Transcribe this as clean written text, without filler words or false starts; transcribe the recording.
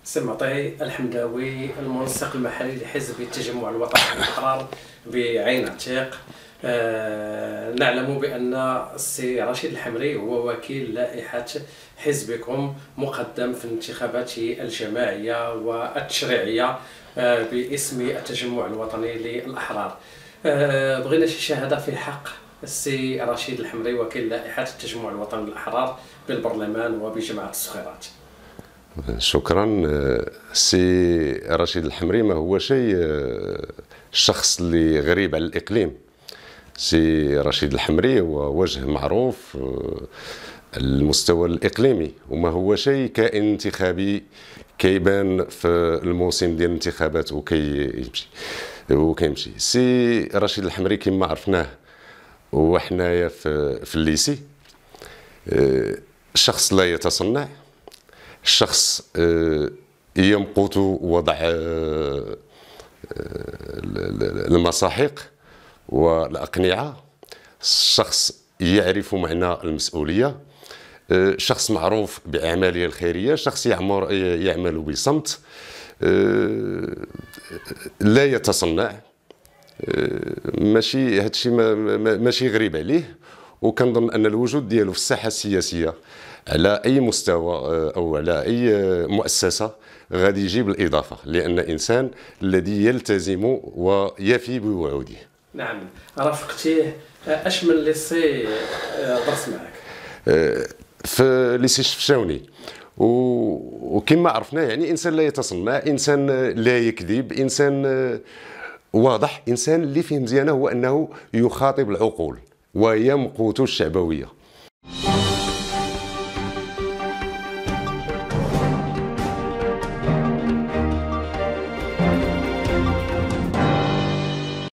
سي معطي الحمداوي، المنسق المحلي لحزب التجمع الوطني للأحرار بعين عتيق. نعلم بأن السي رشيد الحمري هو وكيل لائحة حزبكم مقدم في الانتخابات الجماعية والتشريعية باسم التجمع الوطني للأحرار. بغينا شي شهادة في حق السي رشيد الحمري وكيل لائحة التجمع الوطني للأحرار بالبرلمان وبجماعة الصخيرات. شكرا. السي رشيد الحمري ما هو شيء الشخص اللي غريب على الإقليم. سي رشيد الحمري هو وجه معروف على المستوى الإقليمي، وما هو شيء كائن انتخابي كيبان في الموسم ديال الانتخابات وكيمشي. سي رشيد الحمري كما عرفناه وحنايا في الليسي، شخص لا يتصنع، الشخص يمقت وضع المساحيق والأقنعة، الشخص يعرف معنى المسؤولية، شخص معروف بأعماله الخيرية، شخص يعمل بصمت، لا يتصنع. ماشي هادشي ماشي غريب عليه، وكنظن أن الوجود ديالو في الساحة السياسية على أي مستوى أو على أي مؤسسة غادي يجيب الإضافة، لأن إنسان الذي يلتزم ويفي بوعوده. نعم، رافقتيه اش من ليسي درس معك؟ في ليسي الشفشاوني، وكما عرفنا يعني إنسان لا يتصنع، إنسان لا يكذب، إنسان واضح، إنسان اللي فيه مزيانة هو أنه يخاطب العقول ويمقت الشعبوية.